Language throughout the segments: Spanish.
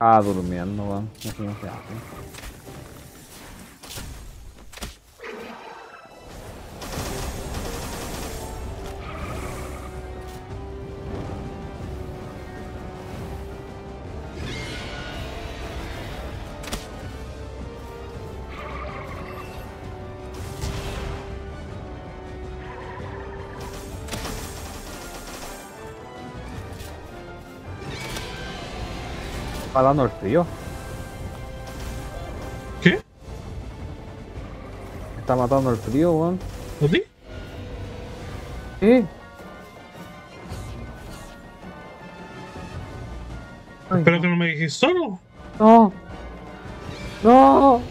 Ah, durmiendo, weón. Así no se hace. Está dando el frío. ¿Qué? Está matando el frío, weón. ¿A ti? ¿Qué? Ay, Espero que no. no me dejes solo. No. No.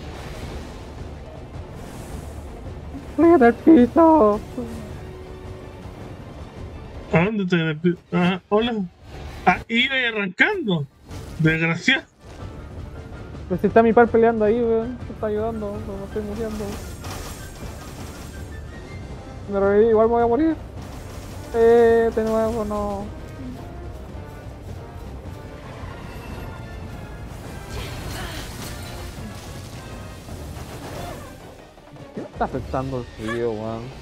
Mira el piso. ¿A dónde te.? Ah, hola. Ah, iba arrancando. Desgraciado. Pues si está mi par peleando ahí, weón. Me está ayudando. No me estoy muriendo. Me reviví, igual me voy a morir. De nuevo, no. ¿Qué me está afectando el frío, weón?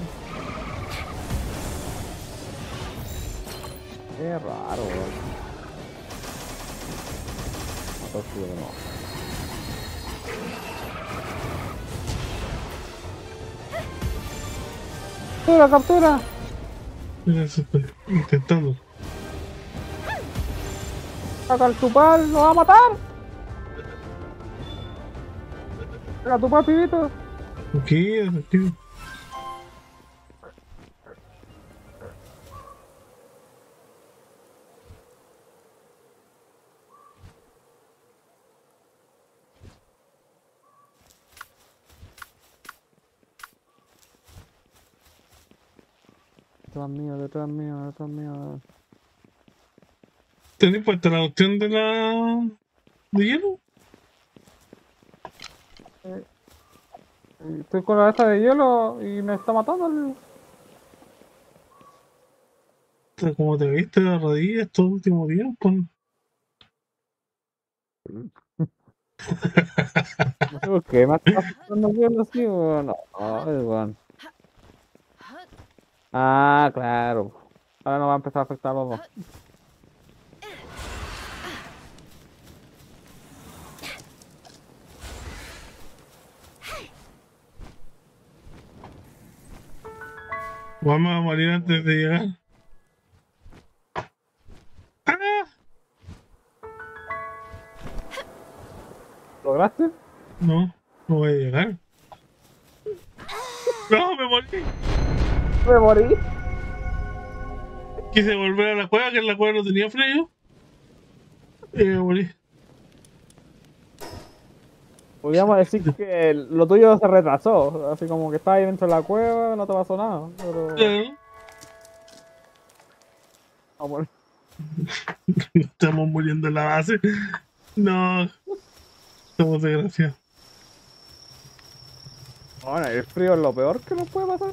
Qué raro, weón. Mató el frío de nuevo. ¡Captura, captura! Mira, eso estoy intentando. ¡Saca el chupar! ¡Lo va a matar! ¡Saca tu par, pibito! Aquí. Detrás mío, detrás mío, detrás mío. ¿Tenés puesta la opción de la. de hielo? Eh, Estoy con la esta de hielo y me está matando el... Como te viste la rodilla estos últimos tiempos. No sé por qué me está afectando el hielo así, weón. Ay, weón. Ah, claro. Ahora no va a empezar a afectar a los dos. Vamos a morir antes de llegar. ¡Ah! ¿Lograste? No, no voy a llegar. ¡No, me morí! Me morí. Quise volver a la cueva, que en la cueva no tenía freno. Y me morí. Podríamos decir que lo tuyo se retrasó. Así como que estás ahí dentro de la cueva, no te pasó nada. Pero... Claro, Ah, bueno. estamos muriendo en la base. No, estamos desgraciados. Bueno, el frío es lo peor que nos puede pasar.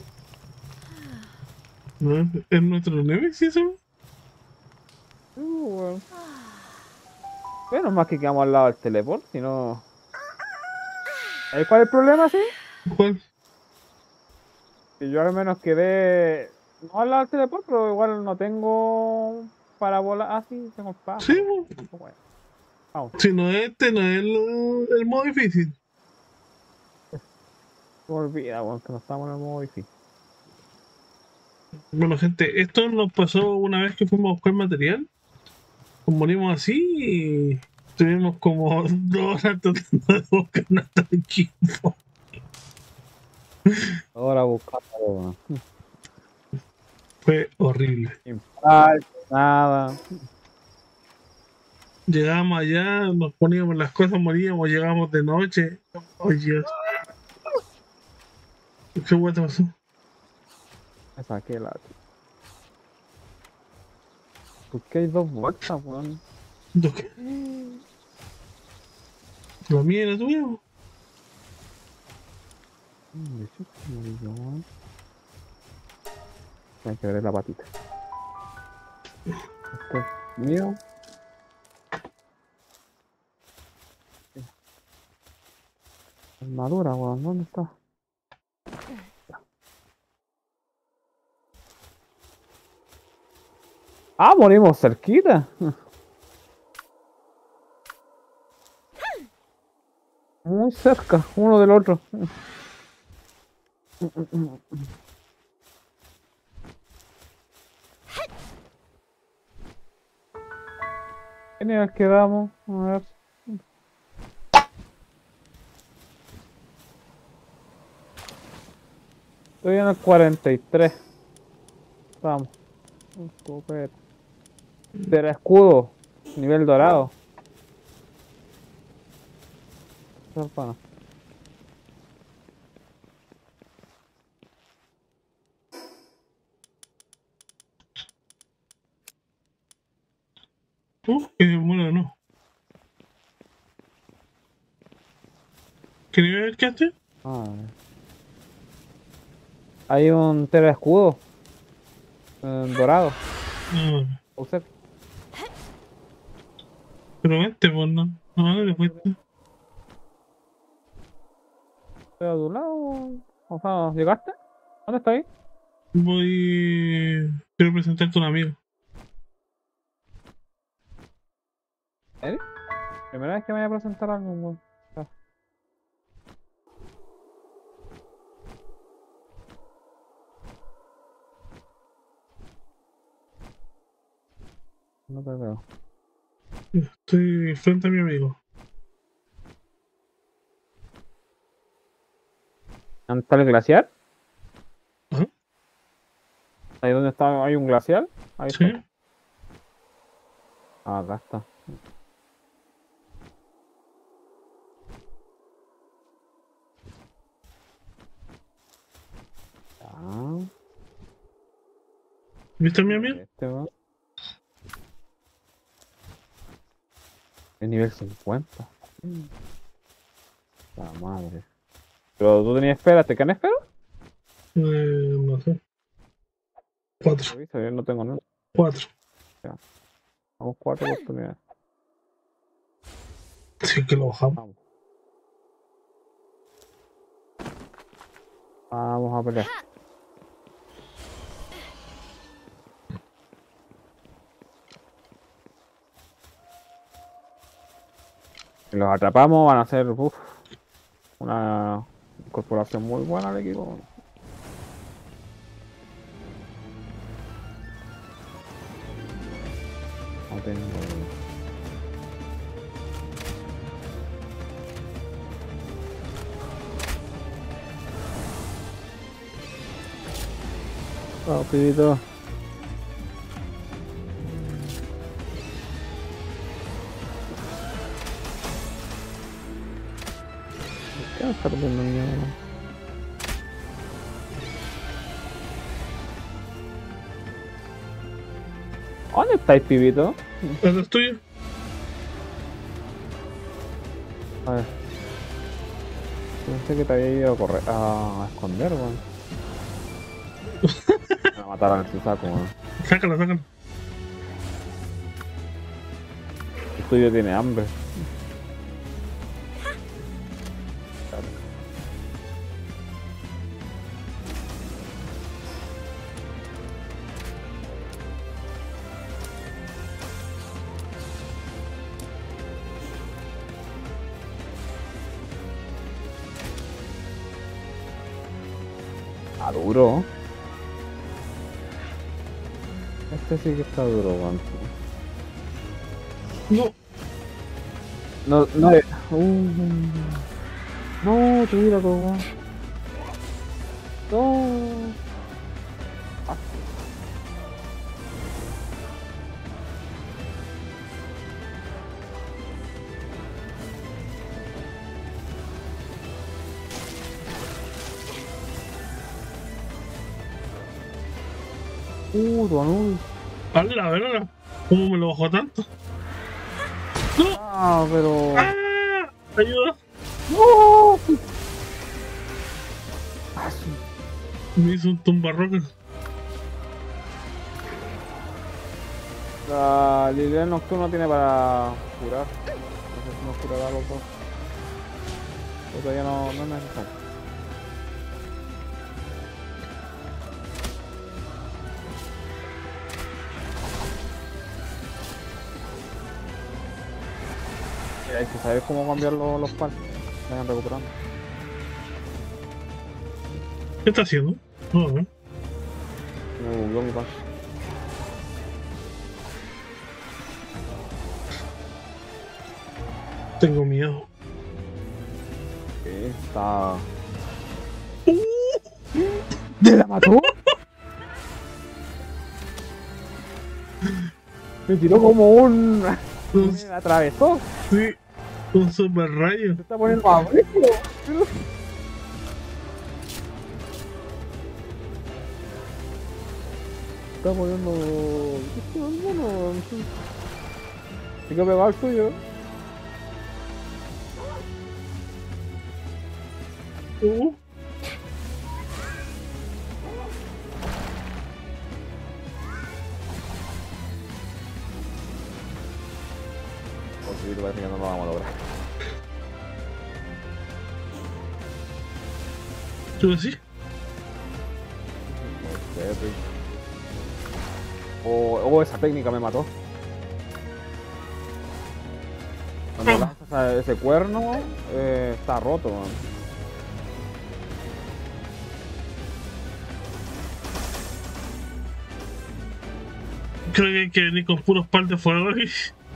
¿No? ¿Es nuestro Nemesis eso? Bueno. Menos más que quedamos al lado del teleport, si no... ¿Sabes cuál es el problema, sí? ¿Cuál? Que yo al menos quedé... No al lado del teleport, pero igual no tengo para volar. Ah, sí, tengo el Sí, pájaro. po. Bueno, vamos. Si no es este, no es el modo difícil. Se me olvida, bueno, que no estamos en el modo difícil. Bueno, gente, esto nos pasó una vez que fuimos a buscar material. Nos morimos así y tuvimos como 2 horas tratando de buscar nuestro equipo. Ahora buscando, bueno. Fue horrible. Sin parche, nada. Llegamos allá, nos poníamos las cosas, moríamos, llegamos de noche. Oye, ¿qué hueá te pasó? Me saqué la... ¿Por qué hay dos vueltas, weón? ¿Lo qué? ¿La mía y la tuya? De hecho, se murió, weón. Hay que ver la patita. Esto es mío. Armadura, weón, ¿dónde está? Ah, morimos cerquita. Muy cerca, uno del otro. ¿Qué nivel quedamos? A ver. Estoy en el 43. Vamos. Escopeta. Será escudo. Nivel dorado. Bueno, Bueno, no. ¿Qué nivel quedaste? a ver. Hay un tera escudo. Dorado. Ah, Usted. pero vente, pues no. No, no le fuiste. Estoy a tu lado. O sea, ¿llegaste? ¿Dónde está ahí? Voy. Quiero presentarte a un amigo. ¿Eh? Primera vez que me voy a presentar algo, weón. Ya, no te veo. Estoy frente a mi amigo. ¿Dónde está el glaciar? Ajá. Ahí donde está, hay un glaciar. Ahí Sí. estoy. Ah, acá está. Ah, ¿Viste a mi amigo? weón. Es nivel 50. La madre. Pero tú tenías esfera, ¿te quedan esfera? No sé. 4. Avisa, yo no tengo nada. 4. Ya, vamos 4 oportunidades. Sí, que lo bajamos. Vamos. Vamos a pelear. Si los atrapamos van a ser una incorporación muy buena al equipo. No tengo. Oh, pibito. ¿Qué me está perdiendo miedo? ¿Dónde estáis, pibito? ¿Eso es tuyo? A ver. Pensé que te había ido a correr, a esconder, weón. Me van a matar al Susaku, weón. Sácalo, sácalo. El tuyo tiene hambre. Está duro. Este sí que está duro, weón. No. No, no. No, tíralo, weón. No. Donul. A ver, ¿cómo me lo bajó tanto? ¡No! Ah, pero. ¡Ah! ¡Ayuda! ¡No! Ah, sí. Me hizo un tumbarroca. La Liliana Nocturno tiene para curar. No sé si nos curará a los dos. Pero todavía no es necesario. Hay que saber cómo cambiar los parches. Vayan recuperando. ¿Qué está haciendo? No, a ver. Me bugueó mi parche. Tengo miedo. Está. ¿Me la mató? Me tiró como un. Me la atravesó. Sí, un super rayo. Se está poniendo a brillo. Está poniendo. ¿Qué está poniendo? No sé. Hay que pegar el suyo. Sí, parece que no lo vamos a lograr. ¿Tú decís? No sé, Rick. Esa técnica me mató. Cuando lanzas ese cuerno, está roto, man. Creo que hay que venir con puros par de fuego aquí.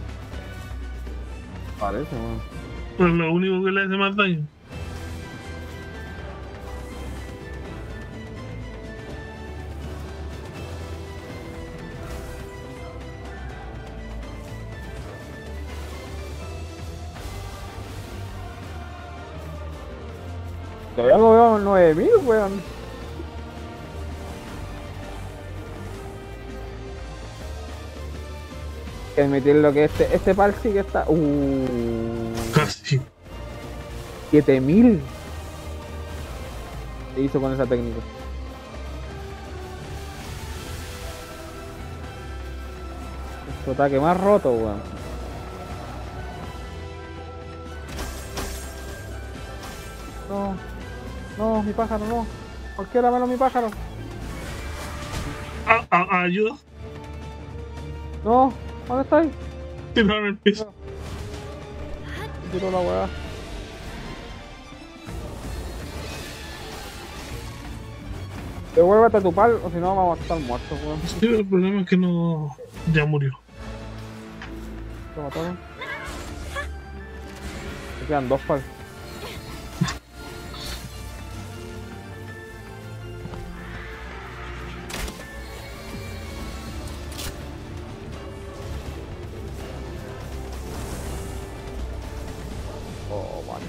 Parece, man. Es lo único que le hace más daño. Todavía lo veo en 9000, weón. Hay que admitir lo que este par sí que está. Casi. 7000. ¿Qué hizo con esa técnica? Su ataque más roto, weón. No, no, mi pájaro, no. Cualquiera menos mi pájaro. Ayuda. No, ¿dónde estáis? Tiraron el piso. Me tiró la weá. Devuélvete a tu pal, o si no vamos a estar muertos, weón. Sí, el problema es que no. Ya murió. ¿Lo mataron? Me quedan 2 pal. Oh, man.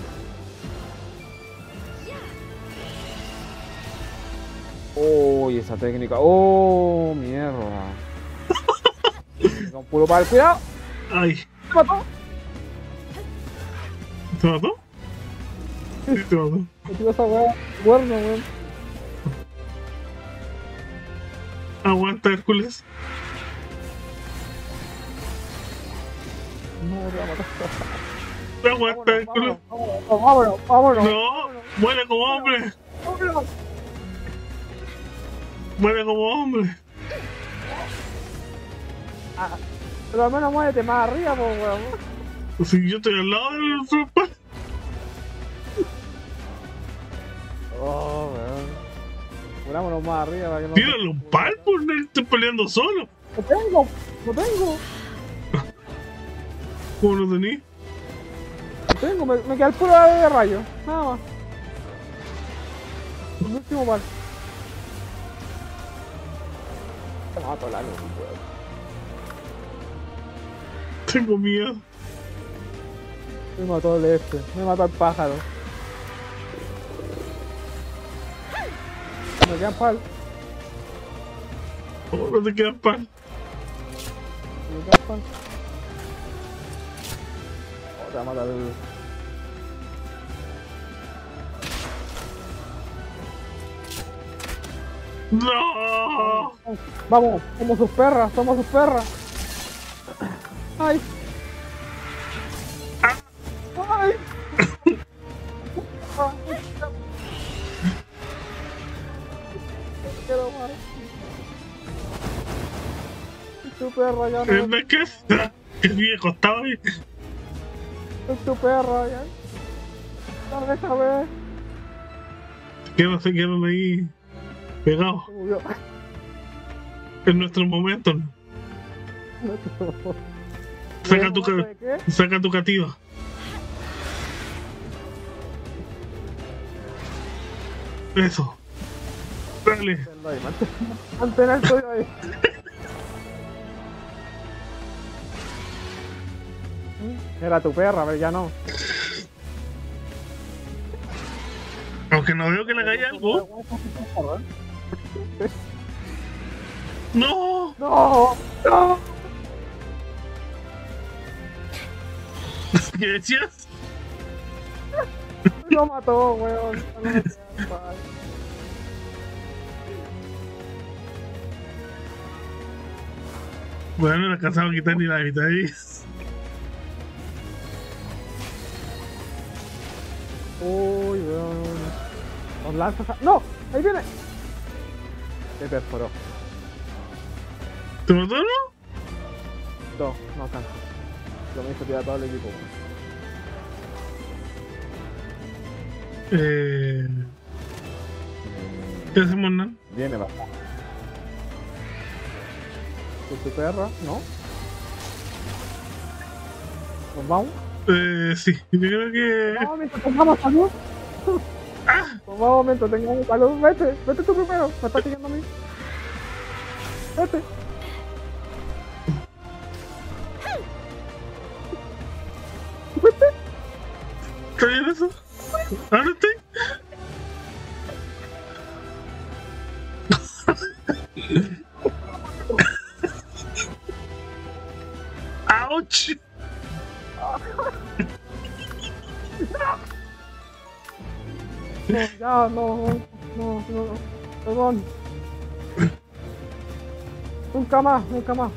Oh, y esa técnica. Oh, mierda. Con puro pal, cuidado. Ay. Me mató. ¿Te mató? Sí, te mató. Me tiró esa weá. Cuerno, weón. Aguanta, Hércules. No, te va a matar. Aguanta, Hércules. Vámonos, vámonos. No, muere como hombre. Vámonos. Muere como hombre. Ah, pero al menos muérete más arriba, po, weón. Si yo estoy al lado del tropa. Oh, weón. Murámonos más arriba para que no. Tírale un pal por no estar peleando solo. ¡No tengo! ¡No tengo! ¿Cómo no tenés? ¡No tengo! Me queda el puro de rayo. Nada más. El último par. Te mato la luz, weón. Tengo miedo. Me mató el me mató el pájaro. Me quedan pal. Oh, no te quedan pal. Me quedan pal. Oh, te va a matar el. No. Vamos, somos sus perras, somos sus perras. Ay. Ay. perra, ya no. Es que el viejo estaba ahí. Es tu perra, ya. No, déjame. Se quedaron ahí pegados. Se murió. En nuestros momentos. Saca tu, ¿De qué? saca tu cativa. Eso. Dale. Mantén el tuyo ahí. Era tu perra, pero ya no. Aunque no veo que le hagáis algo. ¡No! ¡No! ¡No! ¿Qué decías? Lo mató, weón. Bueno, no le alcanzaba a quitar ni la mitad ahí. Uy, weón. Los lanzas. ¡No! ¡Ahí viene! Se perforó. ¿Te mató, no? No, no alcanza. Lo me hizo tirar todo el equipo. ¿Qué hacemos, no? Viene, va. ¿Con tu perra? ¿No? ¿Nos vamos? Sí, yo creo que. No, mientras tengamos salud. Por un momento, tengamos salud. Vete, vete tú primero. Me está siguiendo a mí. Vete. Vete. ¿Está bien eso? ¿Ahora estoy? ¡Auch! No, ya, no, perdón. Nunca más, nunca más.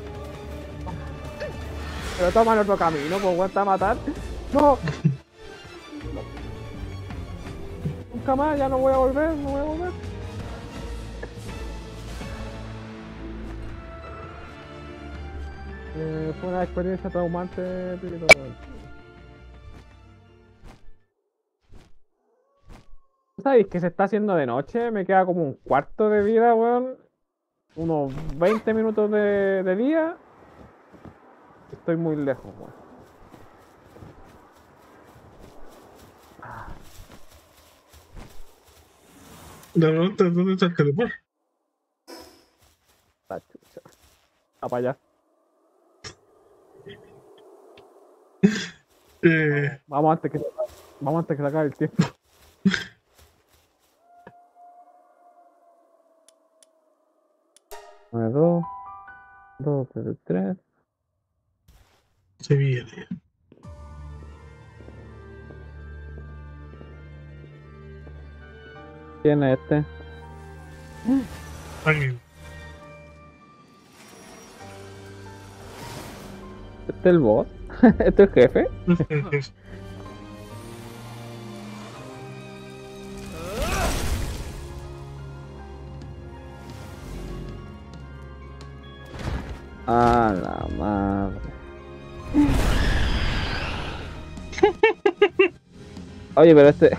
Pero toma el otro camino, pues aguanta a matar. No. Nunca más, ya no voy a volver, no voy a volver. Fue una experiencia traumante, Pirito. ¿Sabéis que se está haciendo de noche? Me queda como un cuarto de vida, weón. Unos 20 minutos de día. Estoy muy lejos, weón. De pronto, ¿dónde está el teleport? La chucha. A para allá. Vamos antes que se acabe el tiempo. Dos, 3. Se viene. ¿Quién es este? Aquí. ¿Este es el boss? ¿Este es el jefe? A la madre. Oye, pero este...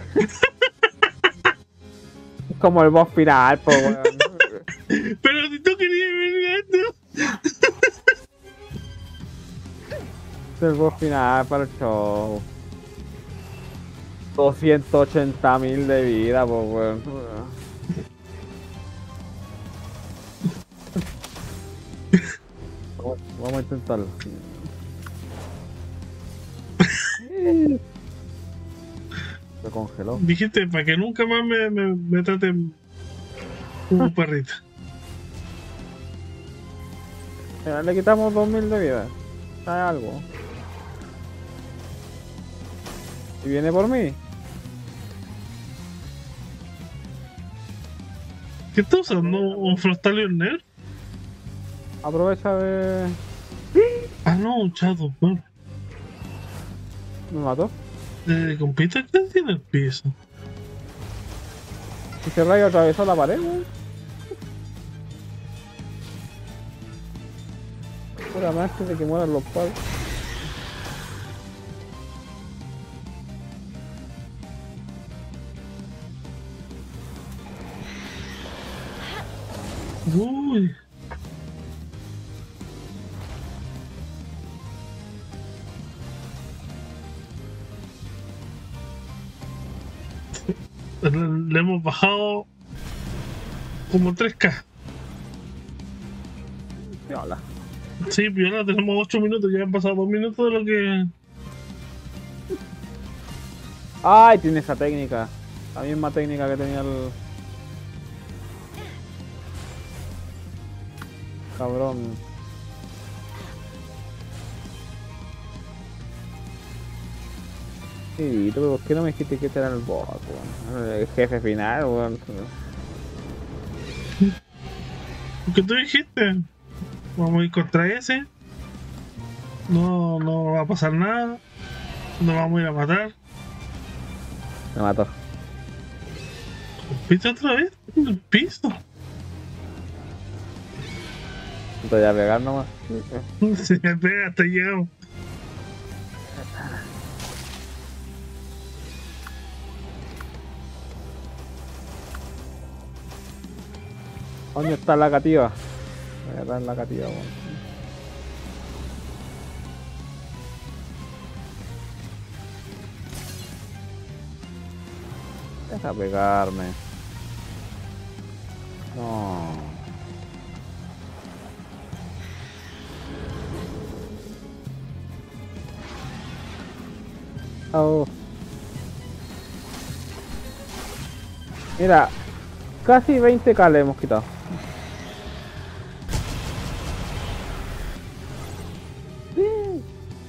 es como el boss final, po, weón. Pero si tú querías venir a esto. Es el boss final para el show. 280.000 de vida, po, weón. Vamos a intentarlo. Se congeló. Dijiste, para que nunca más me traten como perrita. Mira, le quitamos 2000 de vida. ¿Sabe algo? ¿Y viene por mí? ¿Qué estás usando? ¿Un Frostalion Nerd? Aprovecha de... Ah, no, un Shadow, bueno. Me mató. Compita, ¿qué tiene el piso? Y se rayo atravesó la pared, weón. Puramente de que mueran los palos. Uy. Le hemos bajado como 3K. Hola. Sí, piola, tenemos 8 minutos, ya han pasado 2 minutos de lo que. Ay, tiene esa técnica. La misma técnica que tenía el. Cabrón. Sí, pero ¿por qué no me dijiste que este era el boss, weón? El jefe final, weón. ¿Qué tú dijiste? Vamos a ir contra ese. No, no va a pasar nada. No vamos a ir a matar. Me mató. ¿Viste otra vez? En el piso. Te voy a pegar nomás. Se me pega hasta llegamos. ¿Dónde está la cativa? Voy a dar la cativa, weón. Deja pegarme. No. Oh. Mira, casi 20k le hemos quitado. Sí.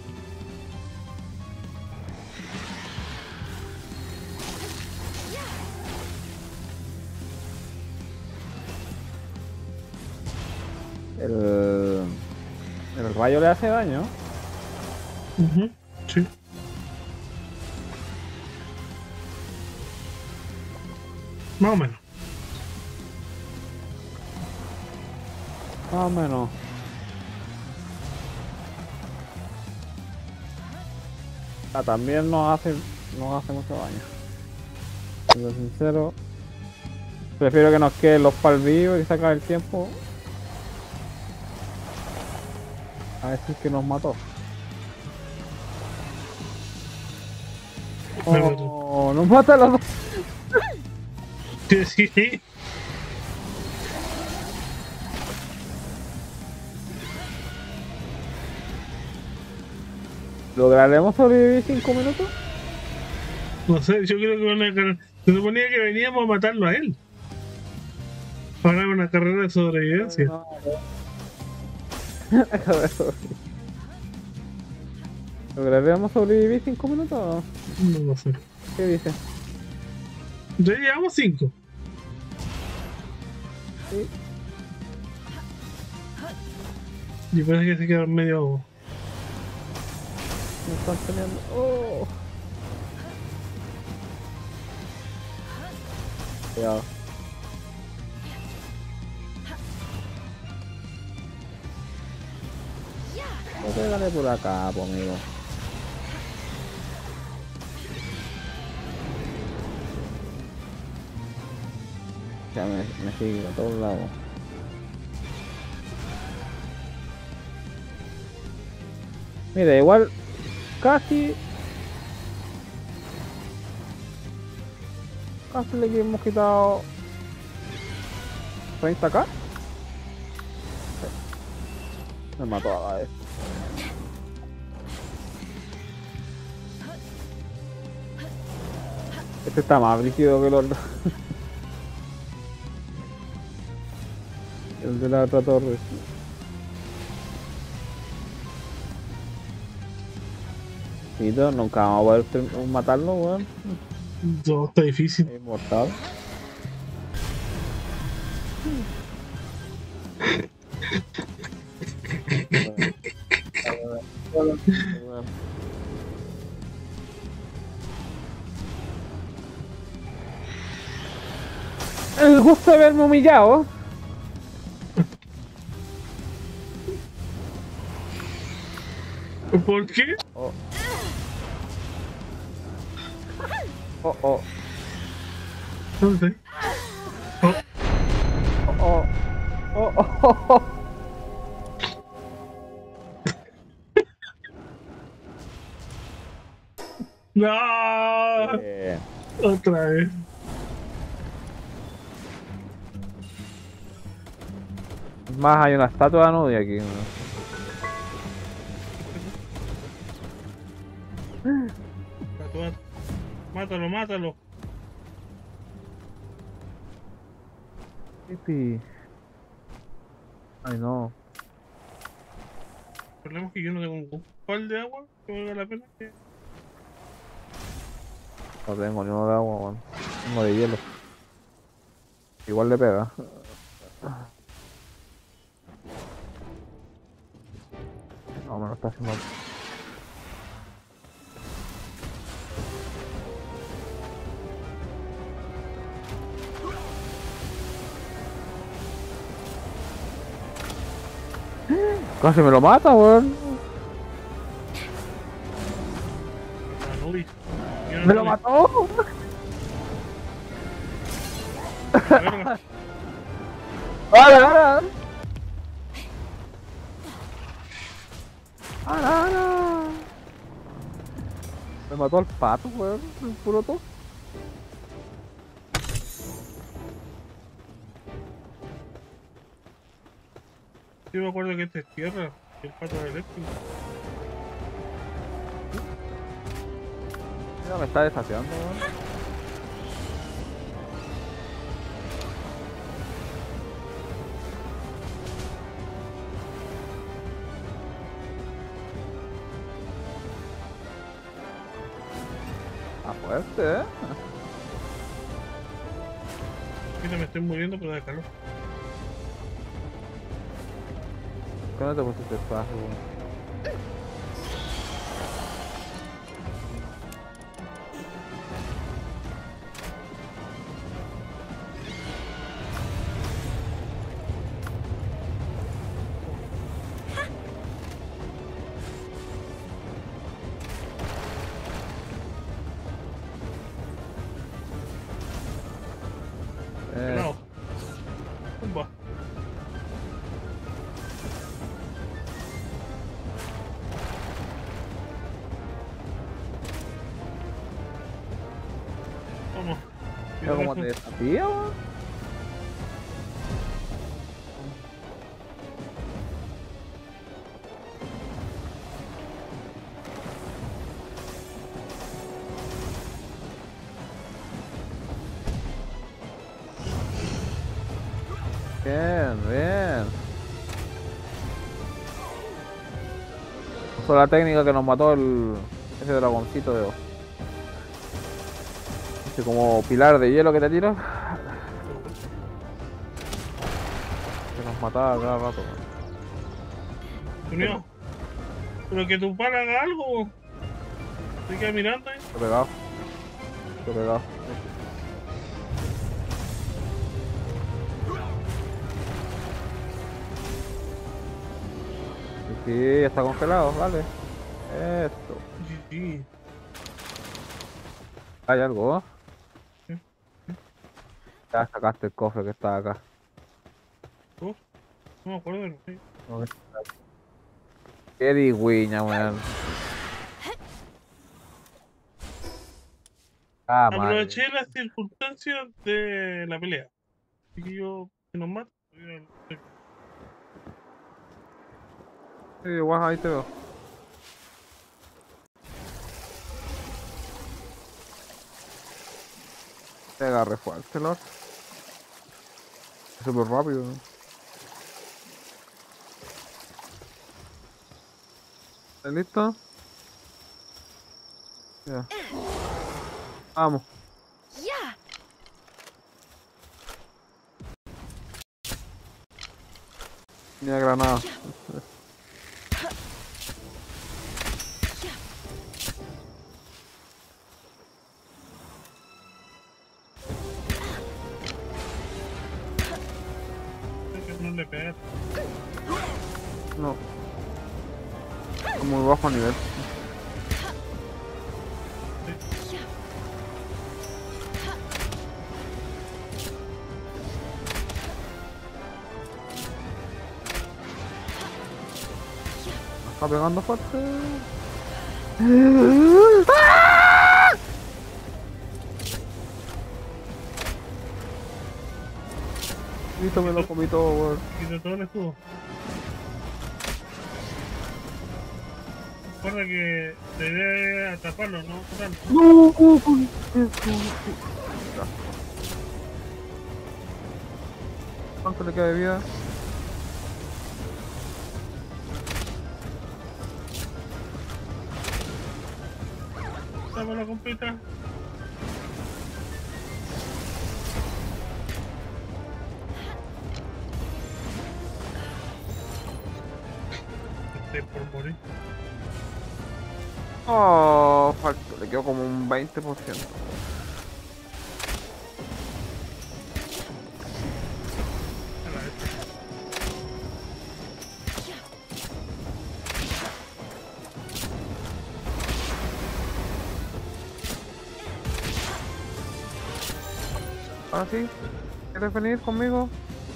El rayo le hace daño. Sí. Más o menos. Más o menos. Ah, también nos hace mucho daño. Siendo sincero, prefiero que nos queden los pal vivos y sacar el tiempo. A ver si es que nos mató. Me mató. Oh, nos mata a los dos. Sí. ¿Lograremos sobrevivir 5 minutos? No sé, yo creo que se suponía que veníamos a matarlo a él. Para una carrera de sobrevivencia. No. ¿Lograremos sobrevivir 5 minutos? No lo sé. ¿Qué dices? Ya llevamos 5. Sí. Y parece que se quedaron medio. Me están peleando. Oh. Cuidado. No pégale por acá, po, amigo. Ya me sigue a todos lados. Mira, igual casi le hemos quitado 30k. Me mató a la vez. Este está más brígido que el otro. El de la otra torre. Tito, nunca vamos a poder matarlo, weón. No, está difícil. Es inmortal. El gusto de verme humillado. ¿Por qué? Oh. Oh, oh. No sé. Oh. Oh, oh, oh, oh, oh. ¡No! Bien. Otra vez. Más hay una estatua de Anubis aquí. Mátalo, mátalo. Pipi. Ay, no. El problema es que yo no tengo un pal de agua que valga la pena que... No tengo ni uno de agua, weón. Tengo de hielo. Igual le pega. No, me lo está haciendo. Casi me lo mata, weón. Uy, ¡Me lo mató! Verga. ¡Ahora, ahora! ¡Ahora, ahora! Me mató al pato, weón. El puro toque. Sí me acuerdo que esta es tierra, el pato es eléctrico. Mira, me está desafiando, weón. Ah, fuerte, Mira, me estoy muriendo pero de calor. ¿Qué no te pusiste espacio, weón? Pelado. Pumba. Vamos. Mira cómo te desafía, weón. Bien, bien. Usó la técnica que nos mató ese dragoncito de ese como pilar de hielo que te tira. Que nos mataba cada rato, weón. Unió. Pero que tu pala haga algo. Se queda mirando ahí. Estoy pegado. Estoy pegado. Sí, ya está congelado, vale. Esto. Sí. Hay algo, ¿eh? ¿Sí? Ya sacaste el cofre que está acá. Oh, no me acuerdo de lo que... Ok. Qué digüiña, weón. Ah, madre. Aproveché las circunstancias de la pelea. Así que yo, que nos mata. Sí, igual ahí te veo. Pega re fuerte, Lord. Súper rápido, ¿no? ¿Estás listo? Ya. Vamos. Ya. Mira granada. No le pega. No. muy bajo nivel. Me está pegando fuerte. Listo, me lo comí todo, weón. Quita todo el escudo. Recuerda que la idea es atraparlo, no matarlo. No, ¿cuánto le queda de vida? Dame la compita. Estoy por morir. Oh, falta, le quedó como un 20%. A la vez. Ahora sí, ¿quieres venir conmigo?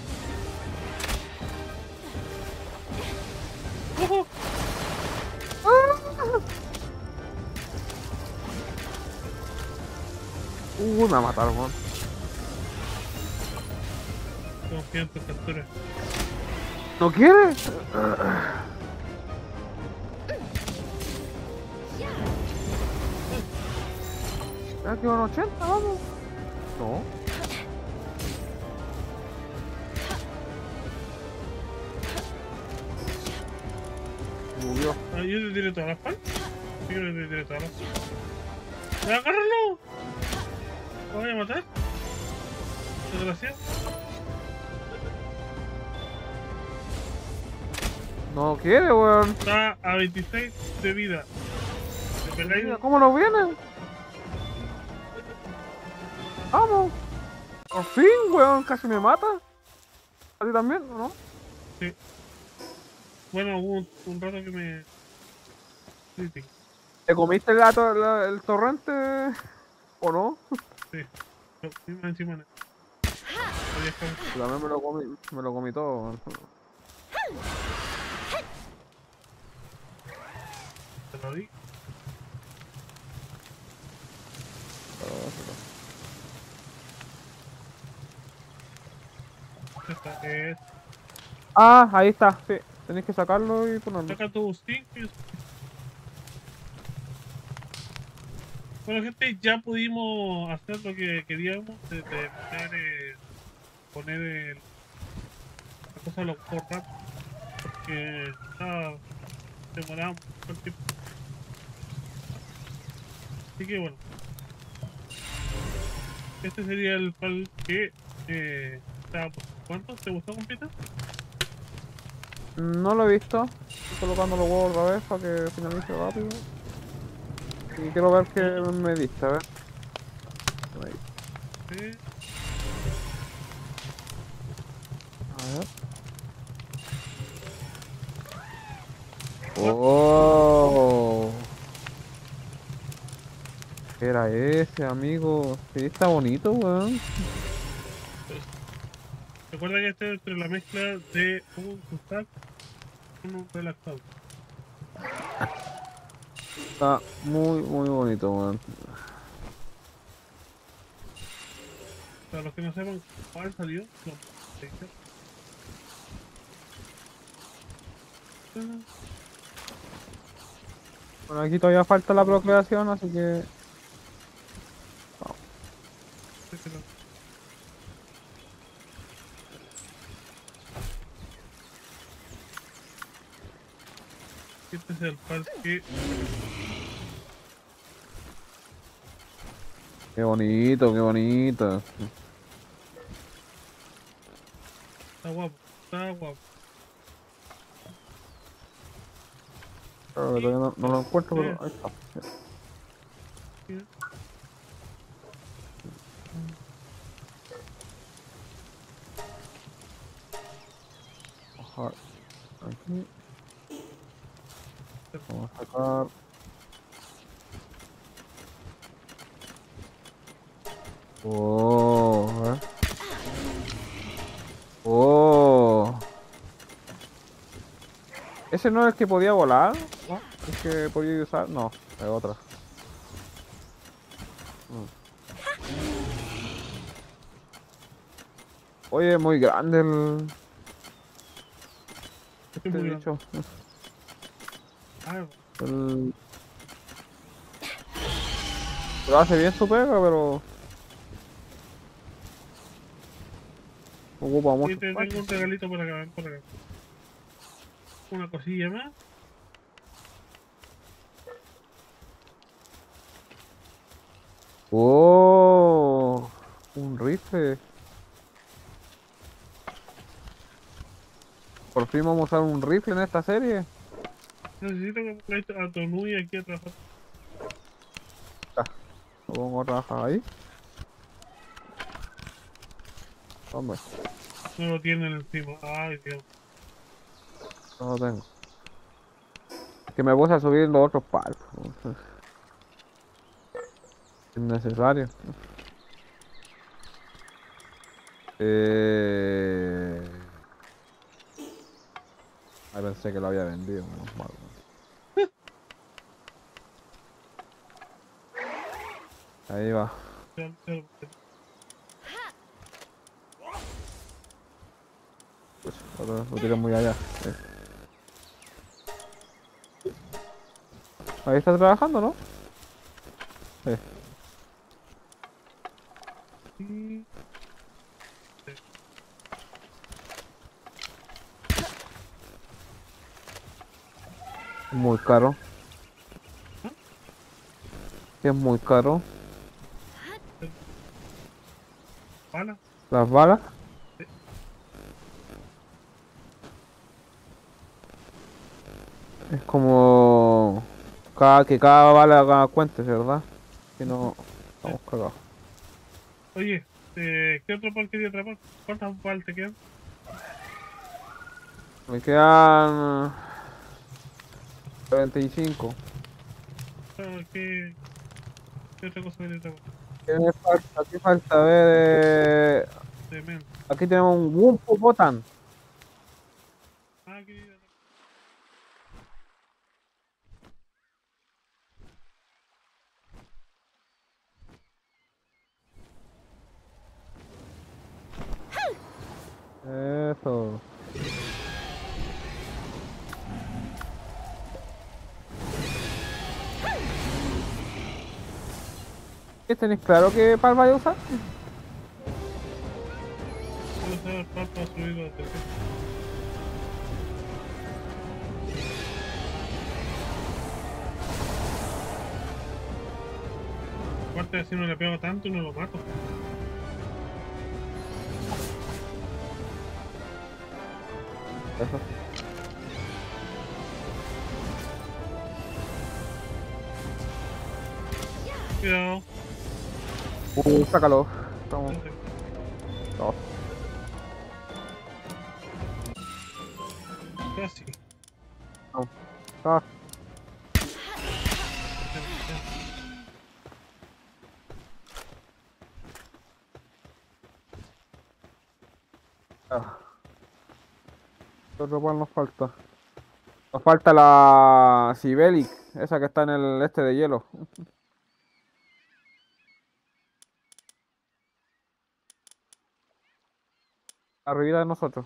Me mataron, weón. Confío en tu captura. ¿No quiere? Ya que un 80, vamos. No. Murió. Ah, yo te tiré todas las palas. Sí, yo te tiré todas las palas. ¡Agárralo! ¿Lo voy a matar? Desgraciado. No quiere, weón. Está a 26 de vida. ¿Te pegáis? Mira, ¿cómo lo viene? Vamos. Por fin, weón. Casi me mata. ¿A ti también, o no? Sí. Bueno, hubo un rato que me... Sí, ¿Te comiste el gato, el torrente? ¿O no? sí. Encima. Podía estar. Yo también me lo comí todo, weón. Te lo di. Esta es... Ah, ahí está, sí. Tenés que sacarlo y ponerlo. Saca tu 5 y... Bueno, gente, ya pudimos hacer lo que queríamos de poner la cosa a lo mejor rápido, porque ya demoramos mucho tiempo. Así que bueno, este sería el pal que estaba por... ¿Cuánto? ¿Te gustó, compita? No lo he visto. Estoy colocando los huevos otra vez para que finalice rápido. Y quiero ver qué me diste, a ver. ¿Qué me diste? Sí. A ver. Oh. Era ese, amigo. Sí, está bonito, weón. Pues, recuerda que este es entre la mezcla de un Gustav con un relajado. Está muy, muy bonito, weón. Para los que no sepan cuál salió, no. Bueno, aquí todavía falta la procreación, así que... Este es el parque. Qué bonito, qué bonito. Está guapo, está guapo. Claro, que todavía no lo encuentro, pero ahí está. Sí. Ojalá. Aquí. Vamos a sacar. Oh, a ver. Oh. ¿Ese no es el que podía volar? ¿No? ¿El que podía usar? No, es otra. Mm. Oye, muy grande Es este muy grande. bicho. Ah, El- Pero hace bien su pega, pero ocupa y mucho te tengo espacio. un regalito para acá, ven por acá. Una cosilla más. Oh, un rifle. Por fin vamos a usar un rifle en esta serie. Necesito que pongáis a tu Nui aquí a trabajar. Ah, lo pongo a trabajar ahí. Hombre, No lo tienen encima. Ay, Dios. no lo tengo. Que me puse a subir los otros palcos. Es necesario. Eh... Ay, pensé que lo había vendido. Menos mal, weón. Ahí va. Pues, lo tiré muy allá. Ahí está trabajando, ¿no? Sí. Sí. Muy caro. ¿Ah? Que es muy caro. Bala. Las balas. Sí. Es como... que cada bala haga cuenta, ¿verdad? Si no, Sí. estamos cagados. Oye, ¿qué otro par quería atrapar? ¿Cuántas balas te quedan? Me quedan 45. Ah, ¿qué otra cosa quería atrapar? ¿Qué me falta? ¿Qué falta? A ver, Cemento. aquí tenemos un Wumpo Botan. Ah, quería atrapar. Eso. ¿Qué tenéis claro que pal vaya a usar? Voy a usar el par para subir la tercera. Aparte, si no le pego tanto, no lo mato. Eso. Cuidado. Sácalo. Estamos. No. Casi. No. Ah, ah. ¿Qué otro pal nos falta? Nos falta la Sibelic, esa que está en el este de hielo. Arriba de nosotros.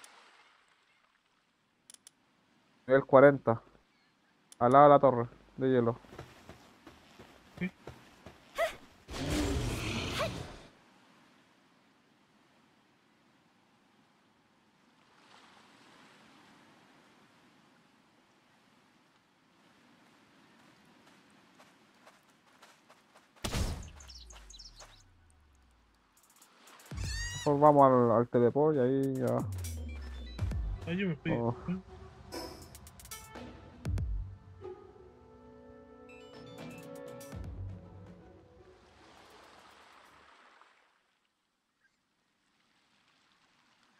Nivel 40. Al lado de la torre de hielo. Sí. Mejor vamos al teleport y ahí ya. Ay, yo me fui. Oh,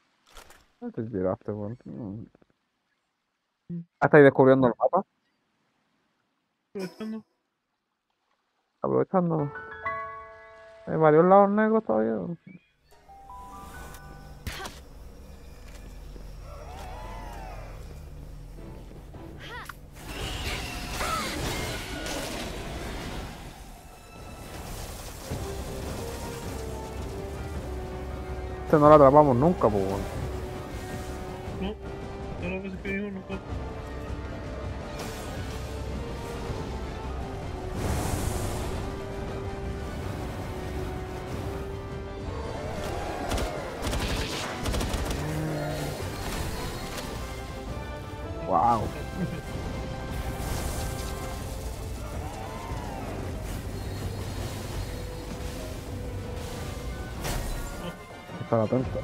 te tiraste, weón. Ah, ¿estáis descubriendo el mapa? aprovechando. Aprovechando. Hay varios lados negros todavía. Este no la atrapamos nunca, pues. Bueno. No, todas las veces que digo no puedo. Wow. Estar atento.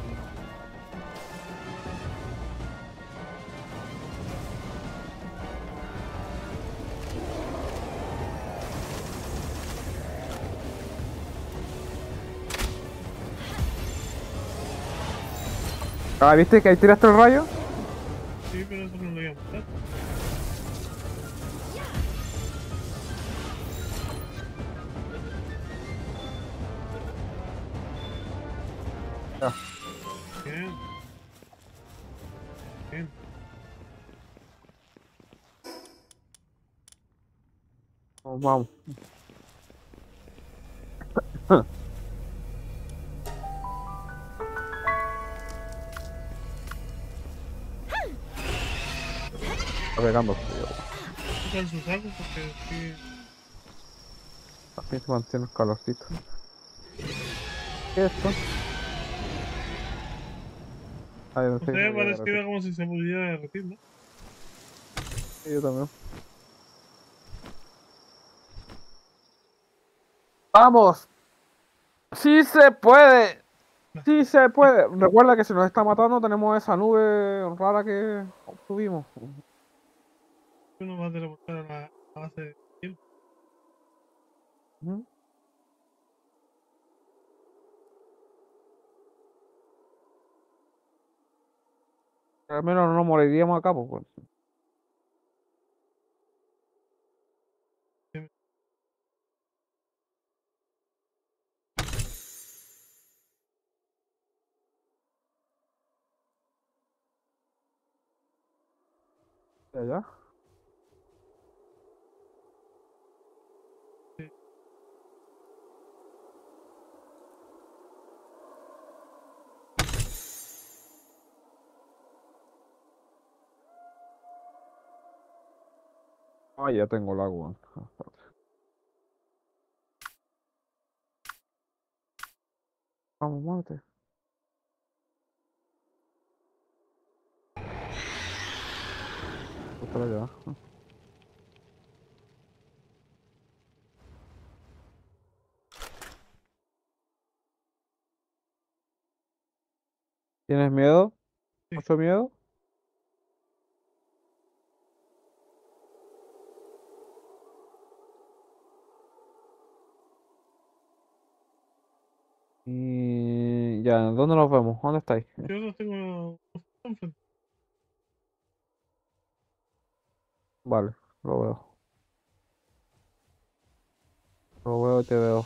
Ah, ¿viste que ahí tiraste el rayo? Sí, pero eso no lo voy a mostrar. Ya. Bien. Bien. Vamos. Está pegando frío. Usan sus armas porque sí. Así se mantiene el calorcito. ¿Qué es esto? Ay, no No sé, sé, no voy a pareciera derretir. como si se pudiera derretir, ¿no? Sí, yo también. ¡Vamos! ¡Sí se puede! ¡Sí se puede! Recuerda que si nos está matando tenemos esa nube rara que obtuvimos. Uno va a teleportar a la base de tiempo. Ujú. Al menos no nos moriríamos acá, pues. Bueno. Ya, ya. Sí. Ah, ya tengo el agua. Vamos, muévete. Otra allá. ¿Tienes miedo? Sí. ¿Mucho miedo? Y ya, ¿dónde nos vemos? ¿Dónde estáis? Yo no tengo enfrente. Vale, lo veo. Lo veo y te veo.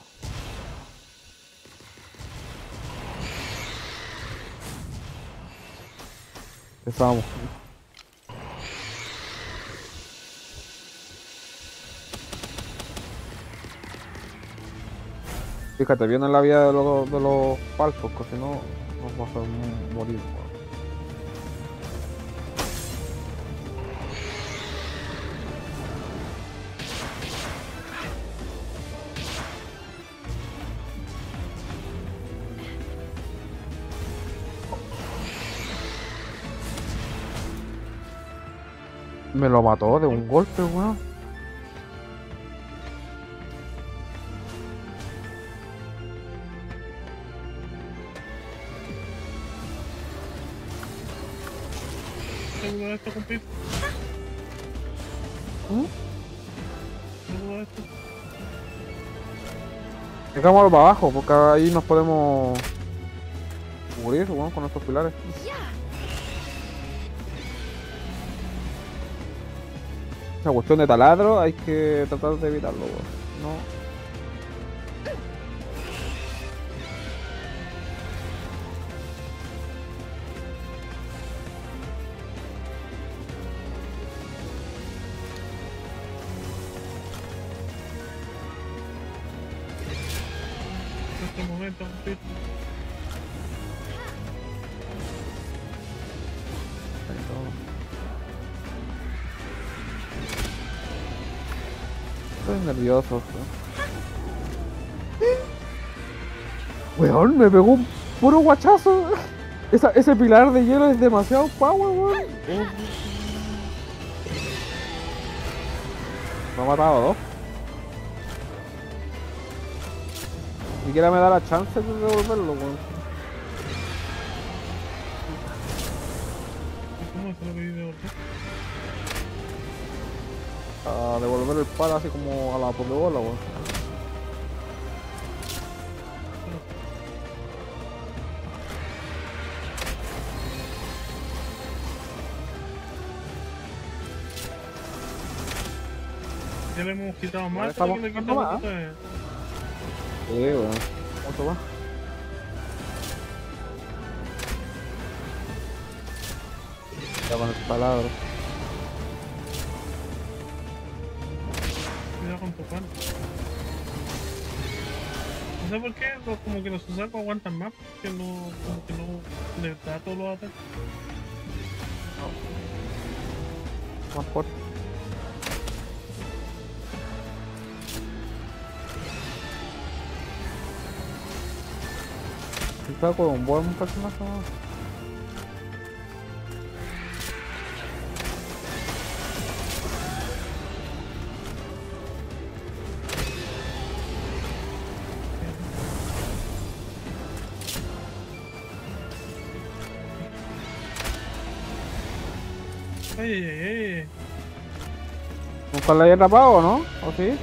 Empezamos. Fíjate, viene la vida de los palpos, que si no nos vamos a morir. Me lo mató de un golpe, weón. Tengo uno de estos, compito. ¿Mm? Tengo uno de estos. Dejámoslo para abajo, porque ahí nos podemos cubrir, weón, con estos pilares. esa cuestión de taladro hay que tratar de evitarlo, weón. No. En este momento, sí. Estoy nervioso, weón, me pegó un puro guachazo. Ese pilar de hielo es demasiado power, weón. Me ha matado a dos. Ni siquiera me da la chance de devolverlo, weón. ¿Cómo se lo pedí de volver? A devolver el palo así como a la pokebola, weón. Ya le hemos quitado más, Estamos que le quitando quitamos más. otra vez. Sí, weón. ¿Cuánto va? Ya con el taladro. Cuidado con tu pan. No sé por qué, como que los susacos aguantan más, que no, como que no les da todos los ataques. Más fuerte. Está con un buen personaje, weón. Ay, ay, ay, ay. ¿Nunca la había atrapado o no? ¿O sí?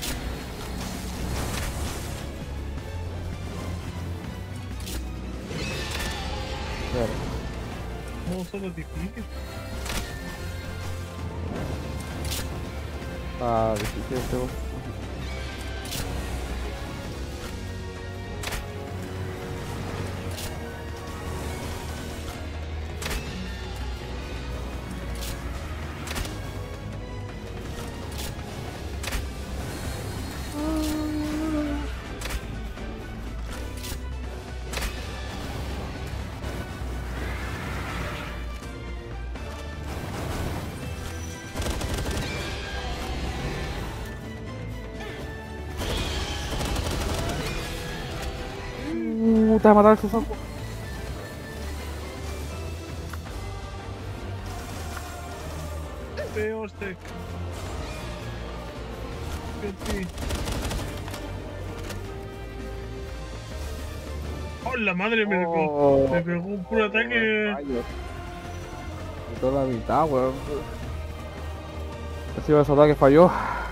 Claro. No solo es difícil. Está difícil este boss. Te va a matar el Susaku. Peor sec. Que sí. ¡Oh, la madre! Me pegó un puro ataque. Rayos. De toda la mitad, weón. Ha sido ese ataque falló.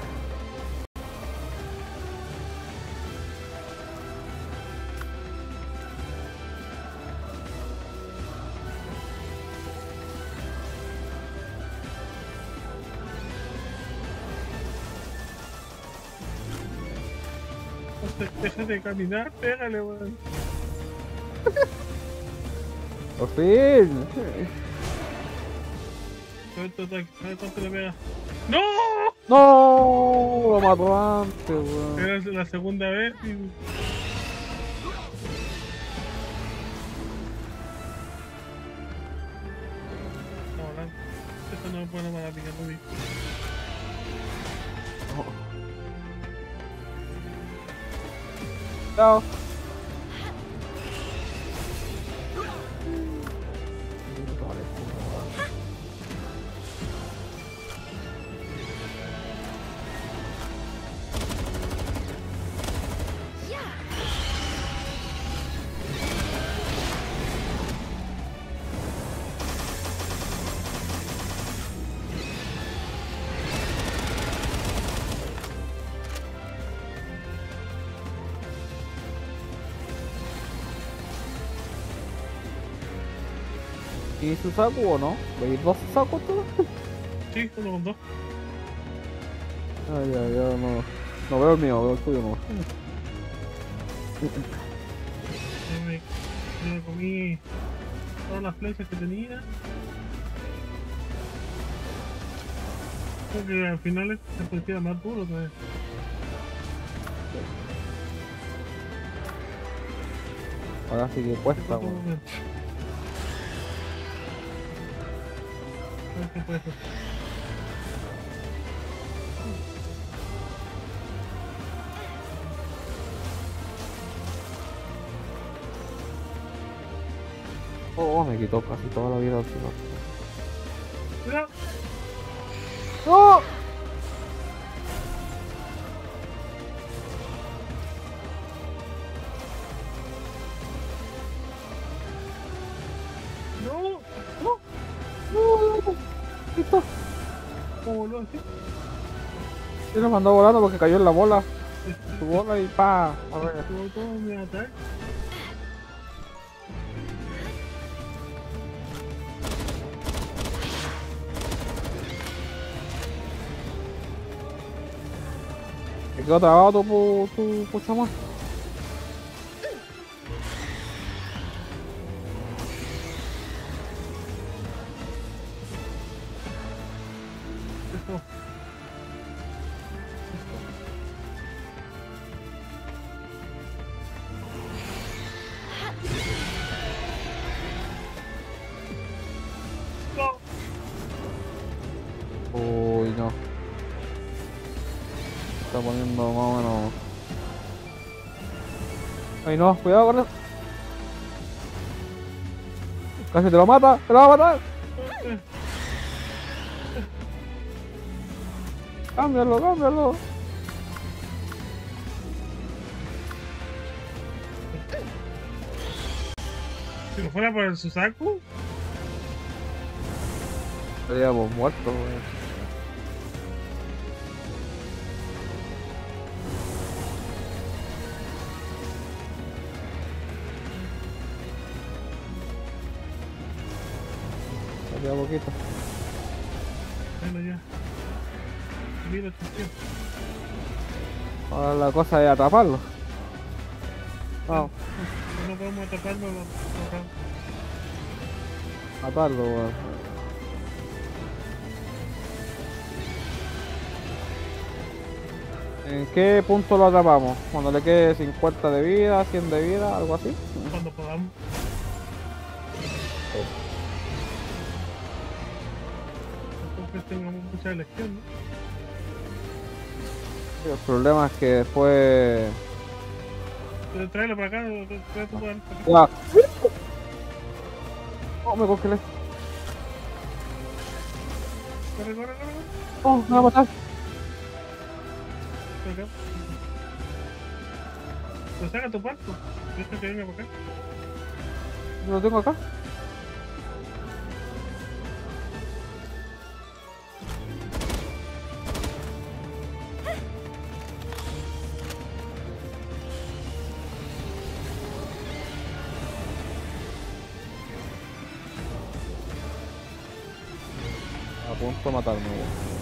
Deja de caminar, pégale, weón. Por fin. A ver tu ataque, a ver cuánto le pega. ¡No! No, lo mató antes, weón. Era la segunda vez y... No, esto no me puede matar, pica, Ruby. Chao. ¿Y Susaku o no? ¿Veis dos Susaku tú? Sí, uno con dos. Ay, ya, yo no veo el mío, veo el tuyo no. Yo me comí todas las flechas que tenía. Creo que al final se parecía más duro todavía. Ahora sí que cuesta, Todo weón. bien. A ver qué puede ser. Oh, me quitó casi toda la vida al final. Cuidado. ¡No! No, ¡No! ¡No! ¡Listo! ¿cómo voló así? Yo lo mandó volando porque cayó en la bola. Su bola y pa. A ver. Estuvo todo mi ataque. ¿Te quedó trabado tu chamán? Esto. No. Uy, no. Está poniendo más o menos. Ay, no, cuidado con eso. Casi te lo mata, te lo va a matar. Cámbialo, cámbialo. Si no fuera por el Susaku, Estaríamos muertos, weón. Me queda poquito. bueno ya. Mira, atención. Ahora la cosa es atraparlo. Vamos, No podemos atraparlo, lo matarlo, weón. ¿En qué punto lo atrapamos? Cuando le quede 50 de vida, 100 de vida, algo así. cuando podamos. Entonces tengamos mucha elección, ¿no? El problema es que después. Pero tráelo para acá, trae tu para acá. ¡Guau! Oh, me congelé. Corre, corre, corre. Oh, me va a matar. Por acá. Pues saca tu barco. Deja que venga para acá. Yo lo tengo acá. A punto de matarme, weón.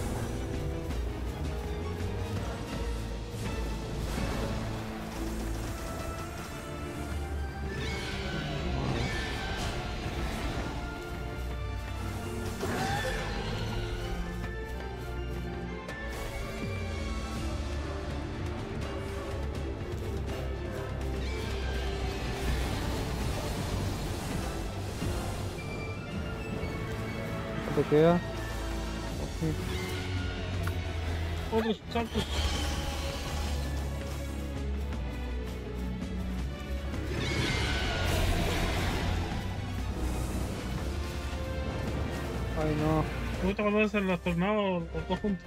¿Qué te queda? Ok. Otros saltos. Ay, no. Me gusta cuando hacen los tornados los dos juntos.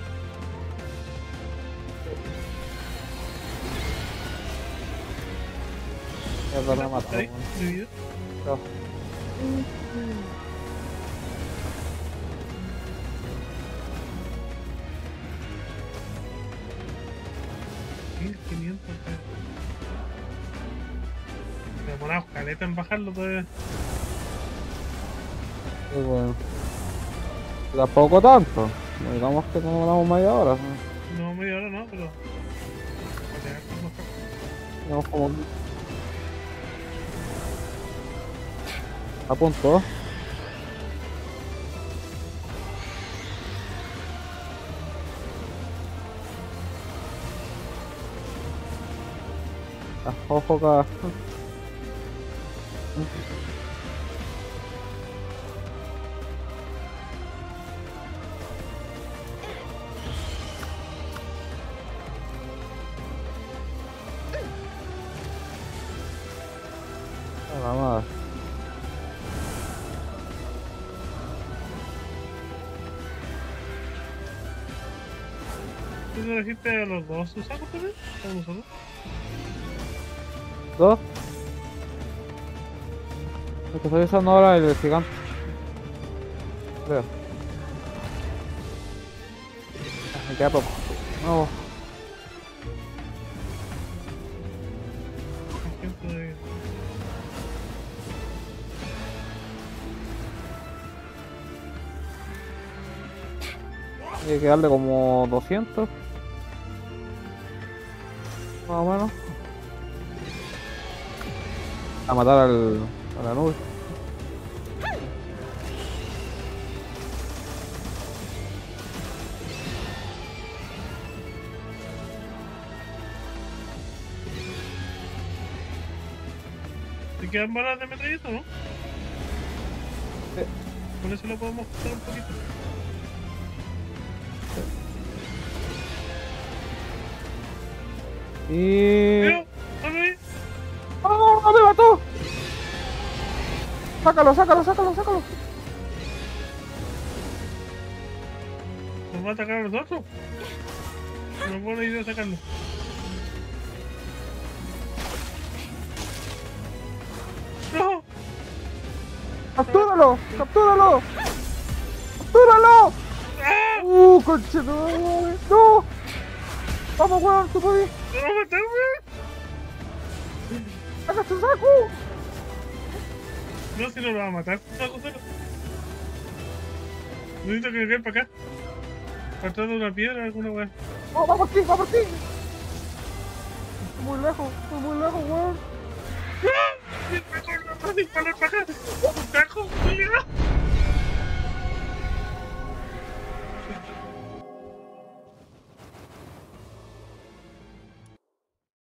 Ya me ha matado, Ahí, weón. mi vida. Chao. 1500. Me demoramos caleta en bajarlo todavía. Qué bueno. Tampoco tanto. No digamos que nos demoramos media hora, ¿no? No, media hora no, pero. Tenemos como... A punto. Ah, ojo acá. Nada más. ¿Tú le dijiste a los dos usamos también? ¿O uno solo? Dos. El que estoy usando ahora es el gigante. Creo. Ah, me queda poco. No. Gente de. Hay que darle como 200. Más o menos. A matar a la nube. ¿Te quedan balas de metralleta, no? Sí. Con eso lo podemos cortar un poquito. Y... Pero, a ver, ¡Oh, no me mató! Sácalo, sácalo, sácalo, sácalo. nos va a atacar a nosotros. No es buena idea sacarlo. ¡No! ¡Captúralo! ¡Captúralo! ¡Captúralo! ¡Ah! ¡Conchetumare! ¡No! ¡Vamos, weón! ¡Tú podés! ¡Me va a matar, weón! ¡Saca tu saco! No, si no lo va a matar. No, solo. Necesito que me quede para acá. Para atrás de una piedra, alguna weón. ¡Oh, vamos aquí! ¡Vamos aquí! Estoy muy lejos, weón. ¡Ah! ¡Me va a disparar para acá! ¡Un cajo! ¡Me llega!